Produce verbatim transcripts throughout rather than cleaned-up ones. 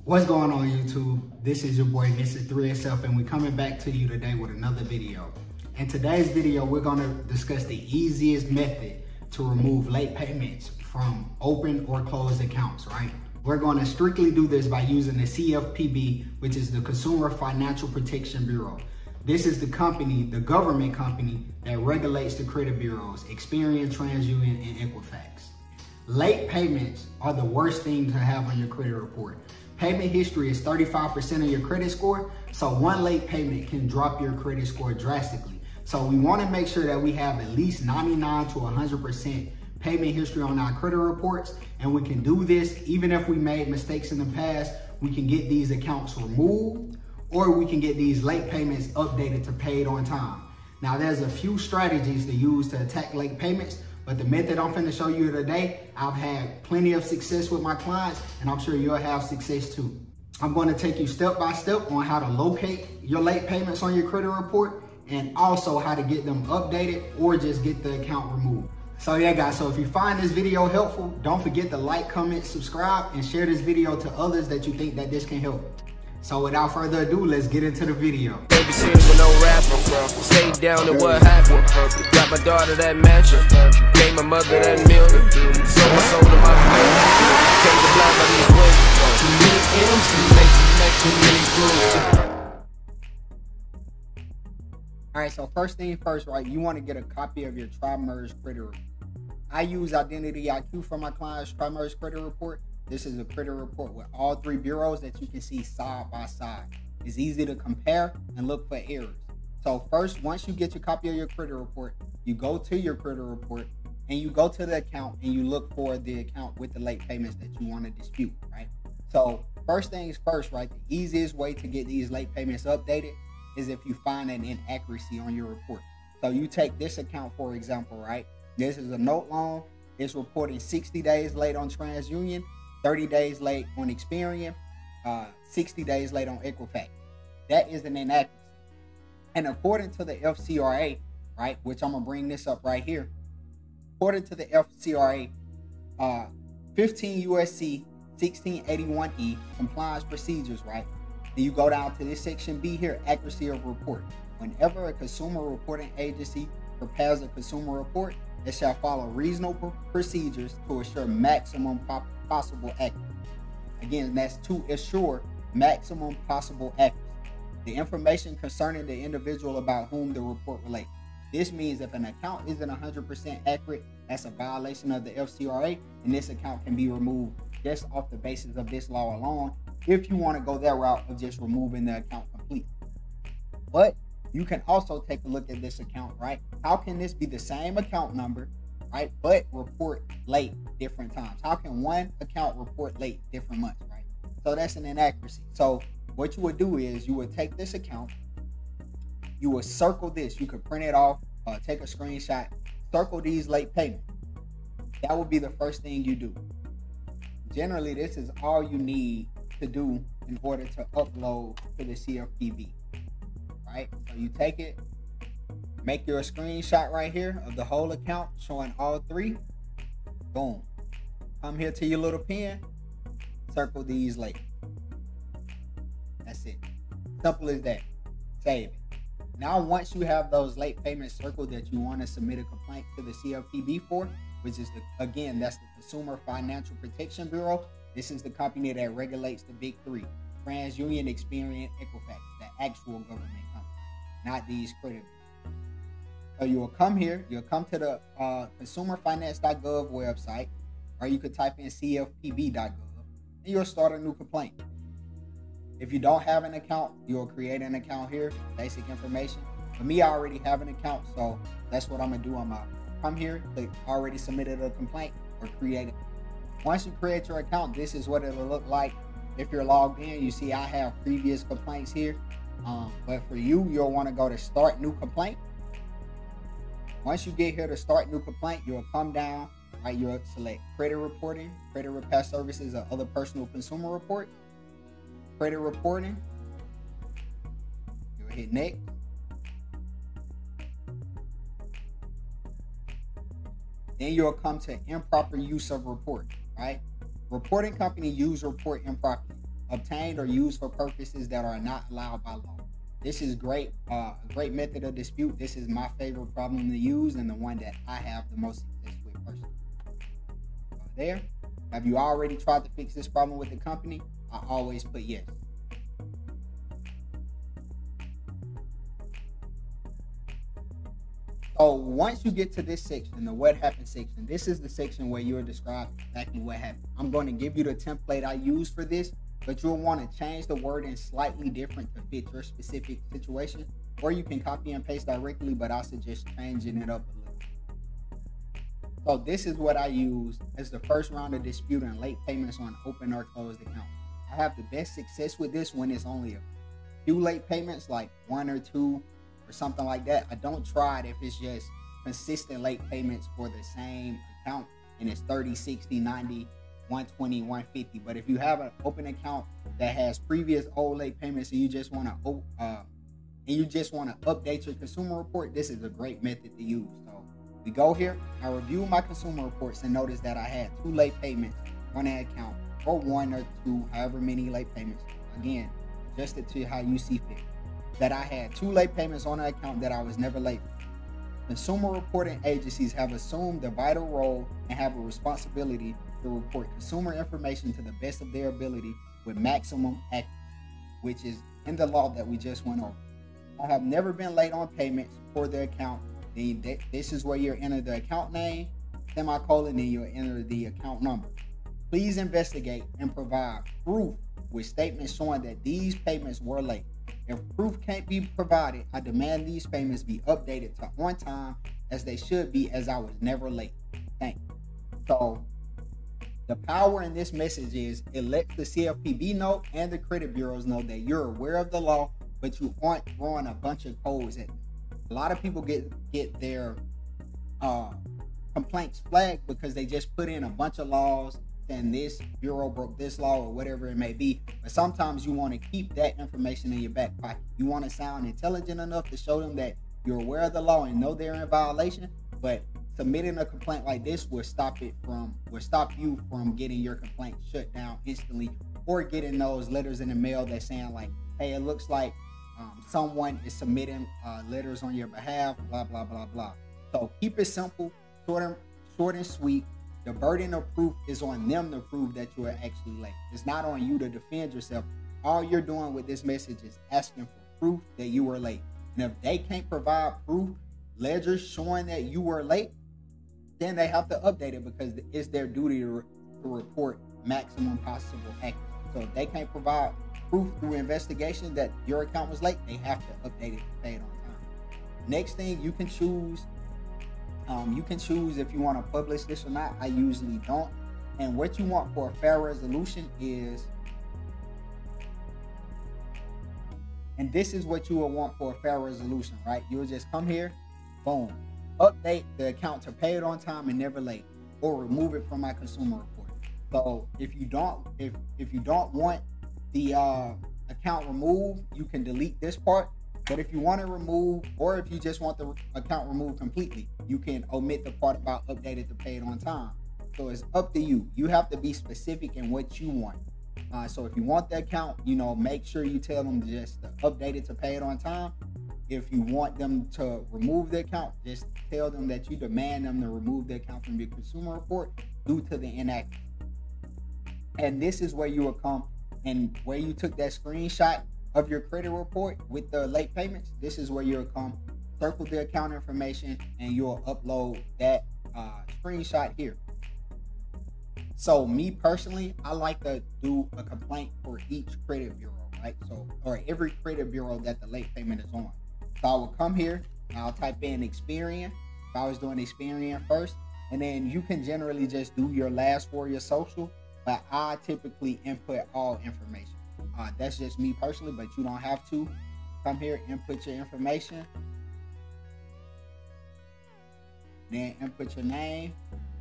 What's going on YouTube? This is your boy Mister three S F and we're coming back to you today with another video. In today's video, we're going to discuss the easiest method to remove late payments from open or closed accounts, right? We're going to strictly do this by using the C F P B, which is the Consumer Financial Protection Bureau. This is the company, the government company that regulates the credit bureaus, Experian, TransUnion, and Equifax. Late payments are the worst thing to have on your credit report. Payment history is thirty-five percent of your credit score, so one late payment can drop your credit score drastically. So we want to make sure that we have at least ninety-nine to one hundred percent payment history on our credit reports, and we can do this even if we made mistakes in the past. We can get these accounts removed, or we can get these late payments updated to paid on time. Now, there's a few strategies to use to attack late payments, but the method I'm finna show you today, I've had plenty of success with my clients, and I'm sure you'll have success too. I'm gonna take you step by step on how to locate your late payments on your credit report, and also how to get them updated or just get the account removed. So yeah guys, so if you find this video helpful, don't forget to like, comment, subscribe, and share this video to others that you think that this can help. So without further ado, let's get into the video. Baby sitting with no rapper, stayed down to what happened. Got my daughter that mansion, gave my mother that million. Sold my soul to my family, came to blind by these women. Too many M's, too late to make too many grooves. All right, so first thing first, right? You want to get a copy of your tri-merge credit report. I use Identity I Q for my clients' tri-merge credit report. This is a credit report with all three bureaus that you can see side by side. It's easy to compare and look for errors. So first, once you get your copy of your credit report, you go to your credit report and you go to the account and you look for the account with the late payments that you want to dispute, right? So first things first, right? The easiest way to get these late payments updated is if you find an inaccuracy on your report. So you take this account, for example, right? This is a note loan. It's reporting sixty days late on TransUnion, thirty days late on Experian, uh, sixty days late on Equifax. That is an inaccuracy. And according to the F C R A, right, which I'm gonna bring this up right here, according to the F C R A, uh, fifteen U S C sixteen eighty-one E compliance procedures, right? And you go down to this section B here, accuracy of report. Whenever a consumer reporting agency prepares a consumer report, it shall follow reasonable procedures to assure maximum po possible accuracy. Again, that's to assure maximum possible accuracy. The information concerning the individual about whom the report relates. This means if an account isn't one hundred percent accurate, that's a violation of the F C R A, and this account can be removed just off the basis of this law alone, if you want to go that route of just removing the account completely. But you can also take a look at this account, right? How can this be the same account number, right, but report late different times? How can one account report late different months, right? So that's an inaccuracy. So what you would do is you would take this account, you would circle this, you could print it off, uh, take a screenshot, circle these late payments. That would be the first thing you do. Generally, this is all you need to do in order to upload to the C F P B, right? So you take it, make your screenshot right here of the whole account showing all three. Boom. Come here to your little pen, circle these late. That's it. Simple as that. Save it. Now, once you have those late payments circled that you want to submit a complaint to the C F P B for, which is, the, again, that's the Consumer Financial Protection Bureau. This is the company that regulates the big three: TransUnion, Experian, Equifax, the actual government company, not these credit bureaus. So you will come here, you'll come to the uh, consumer finance dot gov website, or you could type in C F P B dot gov, and you'll start a new complaint. If you don't have an account, you'll create an account here, basic information. For me, I already have an account, so that's what I'm gonna do. I'm gonna come here, click already submitted a complaint, or create it. Once you create your account, this is what it'll look like. If you're logged in, you see I have previous complaints here. Um, but for you, you'll want to go to start new complaint. Once you get here to start new complaint, you'll come down, right? You'll select credit reporting, credit repair services, or other personal consumer report. Credit reporting. You'll hit next. Then you'll come to improper use of report, right? Reporting company use report improperly. obtained or used for purposes that are not allowed by law. This is great, uh, a great method of dispute. This is my favorite problem to use and the one that I have the most success with personally. Uh, there. Have you already tried to fix this problem with the company? I always put yes. So once you get to this section, the what happened section, this is the section where you'll describe exactly what happened. I'm going to give you the template I use for this, but you'll want to change the wording slightly different to fit your specific situation, or you can copy and paste directly, but I suggest changing it up a little. So this is what I use as the first round of disputing late payments on open or closed accounts. I have the best success with this when it's only a few late payments, like one or two or something like that. I don't try it if it's just consistent late payments for the same account and it's thirty, sixty, ninety, one twenty, one fifty. But if you have an open account that has previous old late payments and you just want to uh, and you just want to update your consumer report, this is a great method to use. So we go here, I review my consumer reports and notice that I had two late payments on that account, or one or two, however many late payments. Again, adjust it to how you see fit. That I had two late payments on an account that I was never late for. Consumer reporting agencies have assumed a vital role and have a responsibility to report consumer information to the best of their ability with maximum accuracy, which is in the law that we just went over. I have never been late on payments for the account. The, this is where you enter the account name, semicolon, then you'll enter the account number. Please investigate and provide proof with statements showing that these payments were late. If proof can't be provided, I demand these payments be updated to on time as they should be, as I was never late. Thank you. So the power in this message is it lets the C F P B know and the credit bureaus know that you're aware of the law, but you aren't throwing a bunch of codes at them. A lot of people get get their uh, complaints flagged because they just put in a bunch of laws and this bureau broke this law or whatever it may be. But sometimes you want to keep that information in your back pocket. You want to sound intelligent enough to show them that you're aware of the law and know they're in violation, but submitting a complaint like this will stop it from will stop you from getting your complaint shut down instantly, or getting those letters in the mail that's saying like, hey, it looks like um, someone is submitting uh, letters on your behalf, blah blah blah blah. So keep it simple, short and short and sweet. The burden of proof is on them to prove that you are actually late. It's not on you to defend yourself. All you're doing with this message is asking for proof that you were late. And if they can't provide proof, ledgers showing that you were late, then they have to update it because it's their duty to, to report maximum possible accuracy. So if they can't provide proof through investigation that your account was late, they have to update it to pay it on time. Next thing, you can choose Um, you can choose if you want to publish this or not. I usually don't. And what you want for a fair resolution is, and this is what you will want for a fair resolution, right? You'll just come here, boom, update the account to pay it on time and never late, or remove it from my consumer report. So if you don't, if if you don't want the uh, account removed, you can delete this part. But if you want to remove, or if you just want the account removed completely, you can omit the part about updated to pay it on time. So it's up to you. You have to be specific in what you want. Uh, so if you want the account, you know, make sure you tell them just to update it to pay it on time. If you want them to remove the account, just tell them that you demand them to remove the account from your consumer report due to the inaccuracy. And this is where you will come, and where you took that screenshot of your credit report with the late payments, this is where you'll come, circle the account information, and you'll upload that uh, screenshot here. So me personally, I like to do a complaint for each credit bureau, right? So, or every credit bureau that the late payment is on. So I will come here, and I'll type in Experian. If I was doing Experian first, and then you can generally just do your last four of your social, but I typically input all information. Uh, that's just me personally, but you don't have to. Come here, input your information, then input your name,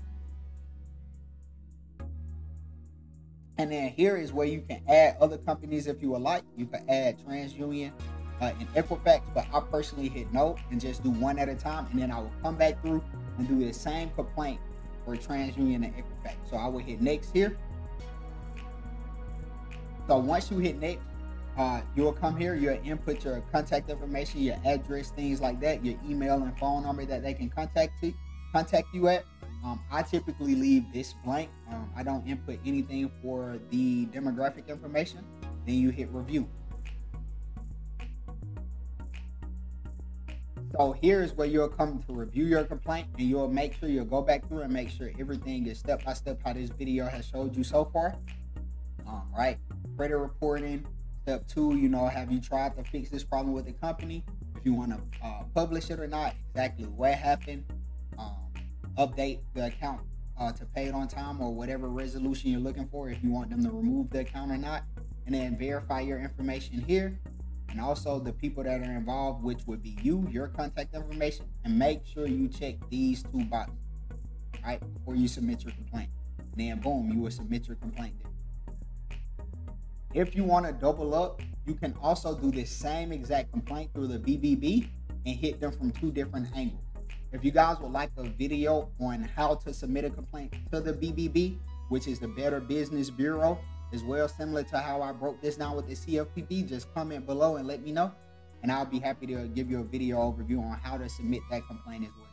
and then here is where you can add other companies if you would like. You can add TransUnion uh, and Equifax, but I personally hit no and just do one at a time, and then I will come back through and do the same complaint for TransUnion and Equifax. So I will hit next here. So once you hit next, uh, you'll come here, you'll input your contact information, your address, things like that, your email and phone number that they can contact you, contact you at. Um, I typically leave this blank. Um, I don't input anything for the demographic information. Then you hit review. So here's where you'll come to review your complaint, and you'll make sure you'll go back through and make sure everything is step by step how this video has showed you so far. Um, right, credit reporting. Step two, you know, have you tried to fix this problem with the company? If you want to uh, publish it or not, exactly what happened. Um, update the account uh, to pay it on time, or whatever resolution you're looking for, if you want them to remove the account or not. And then verify your information here, and also the people that are involved, which would be you, your contact information, and make sure you check these two boxes, right, before you submit your complaint. And then boom, you will submit your complaint there. If you want to double up, you can also do this same exact complaint through the B B B and hit them from two different angles. If you guys would like a video on how to submit a complaint to the B B B, which is the Better Business Bureau, as well, similar to how I broke this down with the C F P B, just comment below and let me know, and I'll be happy to give you a video overview on how to submit that complaint as well.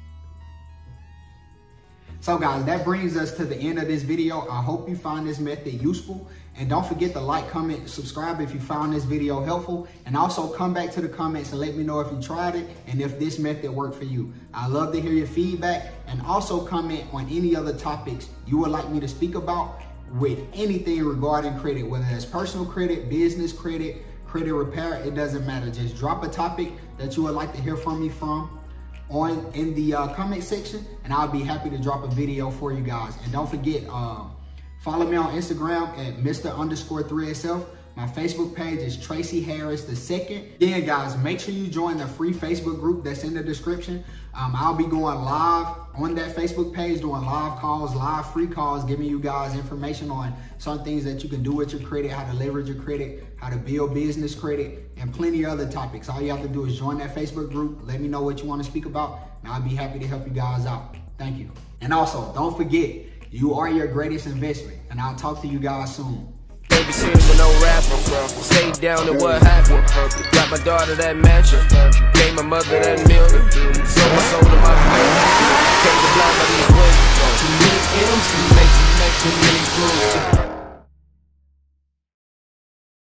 So guys, that brings us to the end of this video. I hope you found this method useful, and don't forget to like, comment, subscribe if you found this video helpful, and also come back to the comments and let me know if you tried it and if this method worked for you. I love to hear your feedback, and also comment on any other topics you would like me to speak about with anything regarding credit, whether it's personal credit, business credit, credit repair, it doesn't matter. Just drop a topic that you would like to hear from me from on in the uh, comment section, and I'll be happy to drop a video for you guys. And don't forget, um, follow me on Instagram at Mister underscore three S F. My Facebook page is Tracy Harris the second. Again, guys, make sure you join the free Facebook group that's in the description. Um, I'll be going live on that Facebook page, doing live calls, live free calls, giving you guys information on some things that you can do with your credit, how to leverage your credit, how to build business credit, and plenty of other topics. All you have to do is join that Facebook group. Let me know what you want to speak about, and I'll be happy to help you guys out. Thank you. And also, don't forget, you are your greatest investment, and I'll talk to you guys soon. Babysitting with no rapper, stayed down to what happened. Got my daughter that mansion, gave my mother that million. Sold my soul to my family, came to blind by these women. Too many M's, too many, too many, too many